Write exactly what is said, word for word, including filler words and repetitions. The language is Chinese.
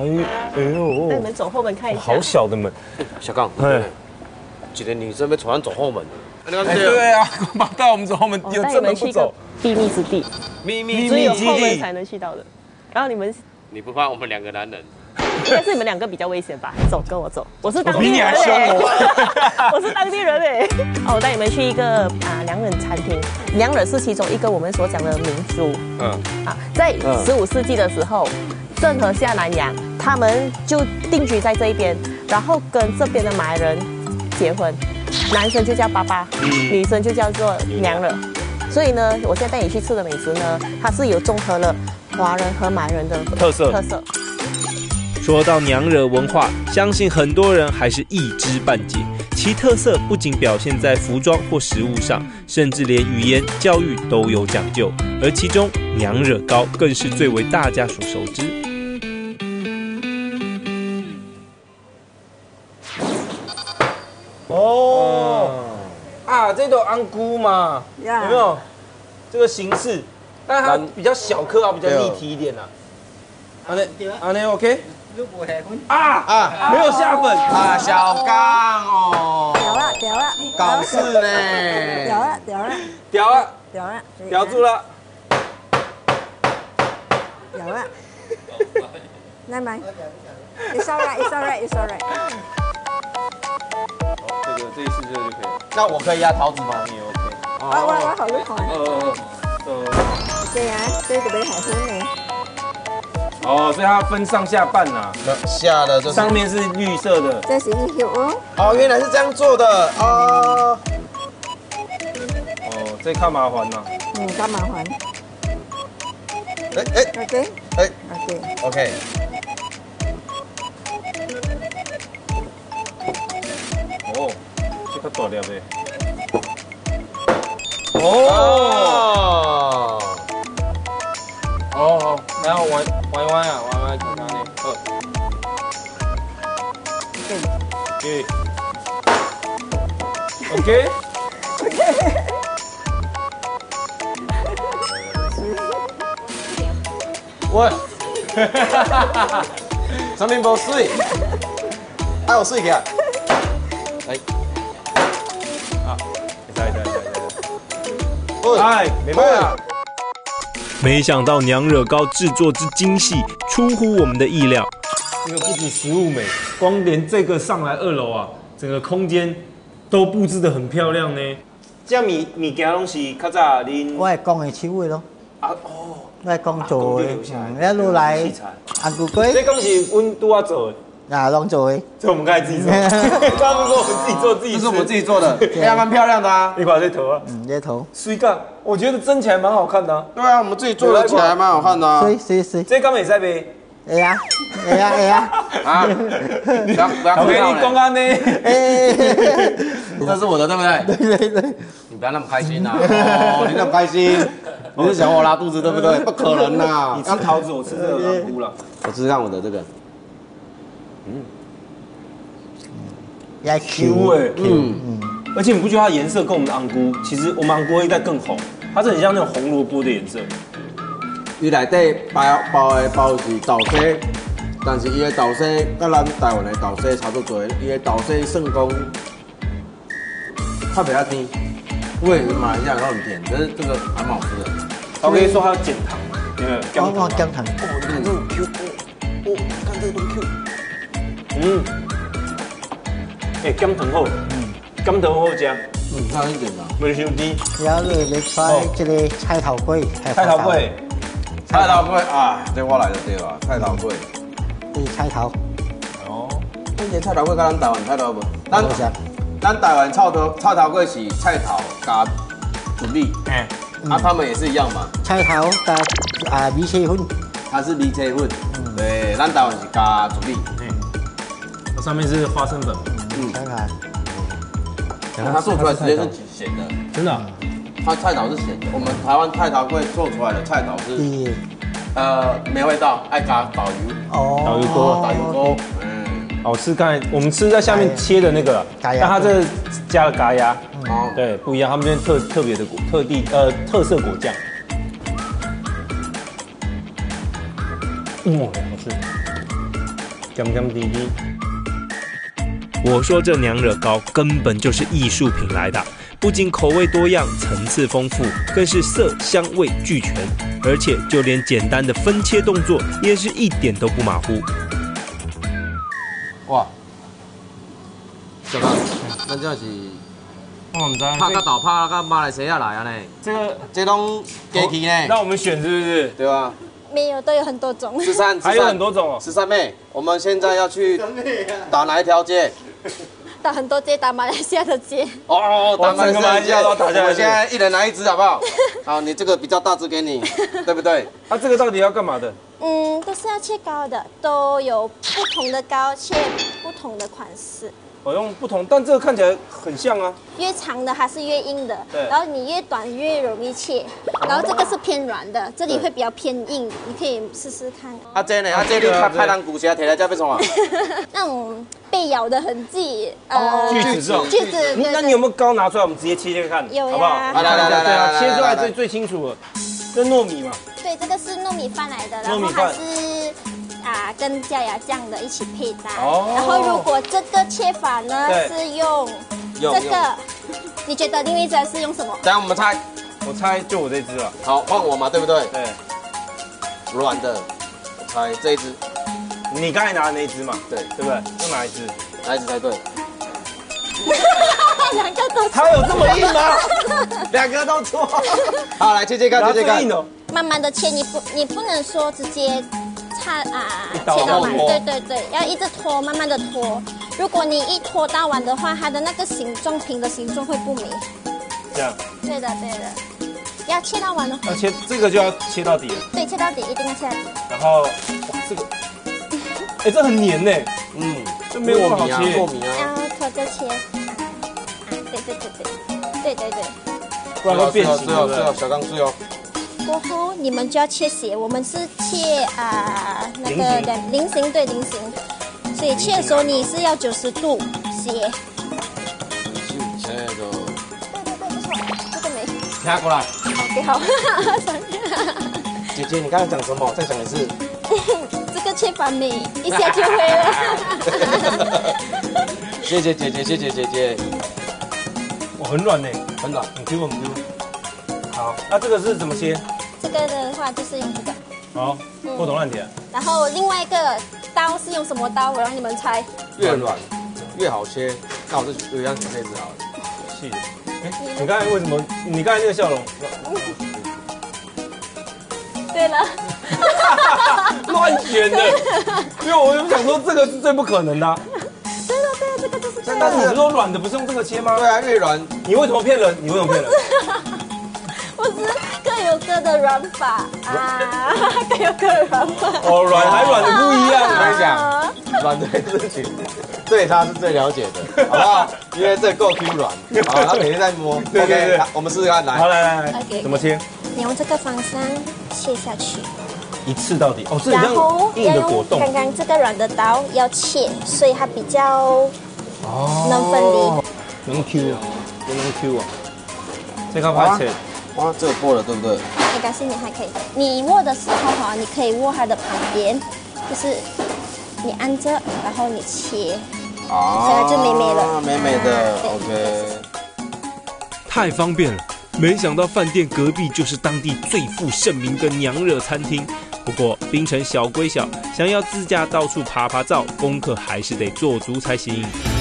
哎呦， 带你们走后门看一下。 好小的门。 小刚， 哎， 几个女生被传走后门。 哎，对啊，爸带我们走后门，有这门不走。 秘密之地， 秘密只有后门才能去到的。然后你们， 你不怕我们两个男人？ 应该是你们两个比较危险吧？走，跟我走，我是当地人、欸。 比你还凶我， 我是当地人哎、欸。哦，我带你们去一个啊娘惹餐厅，娘惹是其中一个我们所讲的民族。嗯。啊，在十五世纪的时候，郑和下南洋，他们就定居在这一边，然后跟这边的马来人结婚，男生就叫爸爸，女生就叫做娘惹。所以呢，我现在带你去吃的美食呢，它是有综合了华人和马来人的特色特色。 说到娘惹文化，相信很多人还是一知半解。其特色不仅表现在服装或食物上，甚至连语言教育都有讲究。而其中娘惹糕更是最为大家所熟知。 哦，啊，这都安菇嘛，有没有？这个形式，但是它比较小颗啊，比较立体一点啊。安内，安内 OK。啊啊，没有下粉啊，小刚哦， 屌了屌了， 搞事呢， 屌了屌了屌了， 屌了， 叼住了， 屌了，来买 ，It's alright, It's alright, It's alright。 这个这一次这个就可以了。 那我可以压桃子吗？ 你 OK。 我我我好厉害。 呃呃。 這樣這個俾海鮮你。 哦，所以它分上下半呐、啊， 下的就是上面是绿色的。 這是一條哦。 哦，原來是這樣做的哦。 哦，這較麻煩呐。 嗯，較麻煩。 哎哎 ，OK， 哎 OK， ，OK。 哦，這較大粒的。哦。哦好，然後彎彎彎啊，彎彎看看呢。好。OK。OK。 喂，上面無水，還有水嘅。哎， 啊，來來來來來。哎，沒辦法。 没想到娘惹糕制作之精細，出乎我們的意料。 這個不止食物美，光連這個上來二樓啊，整個空間都布置得很漂亮呢。這物物件攏是較早恁我係講嘅手藝咯。 啊哦， 我係講做嘅，一路來安菇粿。 這剛是阮拄仔做的。 啊，攏做嘅。 這我們剛才自己做。剛剛說我們自己做自己吃。這是我們自己做的，還蠻漂亮的啊。你把這頭啊。嗯，這頭。水干，我覺得蒸起來蠻好看的啊。對啊，我們自己做的起來還蠻好看的啊。是是是。這剛美在唄。哎呀，哎呀，哎呀。啊。我給你公安呢。 這是我的，對不對？對對對。你不要那麼開心啊！哦，你那麼開心，你是想我拉肚子對不對？不可能啊！ 你吃桃子，我吃這個香菇了。 我試試看我的這個。嗯， 也 Q 哎，嗯嗯，而且你不覺得它顏色跟我們的紅菇，其實我們紅菇會再更紅，它是很像那種紅蘿蔔的顏色。 伊內底包包的包是豆絲，但是伊的豆絲跟咱台灣的豆絲差不多，伊的豆絲算講較比較甜，因為馬來西亞都很甜，可是這個還蠻好吃的。 我跟你說，它有減糖，有沒有？ 我我減糖。 哦，你看這種 Q，哦，你看這個多 Q。嗯，哎，減糖好，嗯，減糖好食， 嗯，差一點吧， 袂傷甜。 然後你你猜這個菜頭粿， 菜頭粿， 菜頭粿啊，這我來就對了，菜頭粿， 是菜頭。 哦，以前菜頭粿跟咱台灣菜頭無，咱咱台灣菜頭菜頭粿是菜頭加竹米，哎，啊，他們也是一樣嘛， 菜頭加啊米切粉， 它是米切粉，對，咱台灣是加竹米。 上面是花生粉， 嗯，看看， 它做出來直接是鹹的， 真的、啊， 它菜頭是鹹的。我們台灣菜頭粿做出來的菜頭是，呃，沒味道，愛加導遊， 哦， 導遊鍋， 導遊鍋，嗯， 好吃。剛才我們吃在下面切的那個，但它這加了咖椰，哦，對，不一樣，他們這邊特特別的果，特地呃特色果醬，哇、嗯，好吃。 甘甘滴滴。 我说这娘惹糕根本就是艺术品来的，不仅口味多样、层次丰富，更是色香味俱全，而且就连简单的分切动作也是一点都不马虎。 哇，这个，咱这是。 我唔知， 拍个岛拍个马来西亚来啊呢？ 这个这种鸡皮呢？ 让我们选是不是？ 对吧？ 没有，都有很多种。 十三， 还有很多种哦。 十三妹，我们现在要去打哪一条街？ 打很多街，打马来西亚的街。 哦，打马来西亚都打下来。我们现在一人拿一只好不好？好，你这个比较大只给你，对不对？ 啊，这个到底要干嘛的？ 嗯，都是要切糕的，都有不同的糕，切不同的款式。 我用不同，但这个看起来很像啊。 越长的还是越硬的， 对。 然后你越短越容易切，然后这个是偏软的，这里会比较偏硬，你可以试试看。 啊这呢？啊这你拍拍人骨噻，摕来这要创啊？ 那种被咬的痕迹， 呃，锯子这种。 锯子。 那你有没有糕拿出来？我们直接切切看， 有呀， 好不好？ 来来来来来， 切出来最最清楚了。这糯米嘛。 对，这个是糯米饭来的，然后还是。 啊，跟加牙酱的一起配搭。哦。然后如果这个切法呢是用这个，你觉得另一只是用什么？ 等下我们猜， 我猜就我这只了。 好，换我嘛，对不对？ 对。 软的，我猜这一只。 你刚才拿的那一只嘛？ 对， 对不对？用哪一只？ 哪一只才对？ 两个都。 它有这么硬吗？ 两个都错。好，来切切看，切切看。 慢慢的切，你不你不能说直接。 它啊，切到完，对对对，要一直拖，慢慢的拖。如果你一拖到完的话，它的那个形状平的形状会不美。 这样。对的对的，要切到完的话。 要切这个就要切到底了。 对，切到底一定要切到底。 然后，哇，这个，哎，这很黏呢。嗯，这没有那么好切。 糯米啊。 然后拖着切。啊，对对对对，对对对。 不然会变形。 是哦是哦，小钢丝哦。 过后你们就要切斜，我们是切啊、呃、那个两菱形对菱形，所以切的时候你是要九十度斜。 切的。 对对对，不错，这个没。 拿过来。 OK 好。 姐姐，你刚才讲什么？再讲一次。 这个切法美，一下就会了。 谢谢姐姐，谢谢姐姐。 我很软呢， 很软， 很 Q 很 Q。 好，那这个是怎么切？ 这个的话就是用这个。 好，破铜烂铁。 然后另外一个刀是用什么刀？我让你们猜。 越软越好切，那我就有一样这只好了。 细的。哎，你刚才为什么？你刚才那个笑容？ 对了。 乱选的，因为我就想说这个是最不可能的。 对了对了，这个就是这样。 但是你说软的不是用这个切吗？ 对啊，越软。 你为什么骗人？你为什么骗人？ 不是，各有各的软法啊，各有各的软法。 哦，软还软的不一样。 我跟你讲，软这件事情，对他是最了解的，好不好？因为这够 Q 软，好，他每天在摸。 对对对， 我们试试看，来。 好，来来来，怎么切？ 你用这个方向切下去。 一刺到底哦，是然后硬的果冻。 刚刚这个软的刀要切，所以它比较能分离， 能 Q 啊，能 Q 啊。这个拍切， 哇，这个破了对不对？ 没关系，你还可以。你握的时候哈，你可以握它的旁边，就是你按着，然后你切，啊，现在就美美了， 美美的 ，OK。 太方便了。 没想到饭店隔壁就是当地最负盛名的娘惹餐厅。不过槟城小归小，想要自驾到处爬爬照，功课还是得做足才行。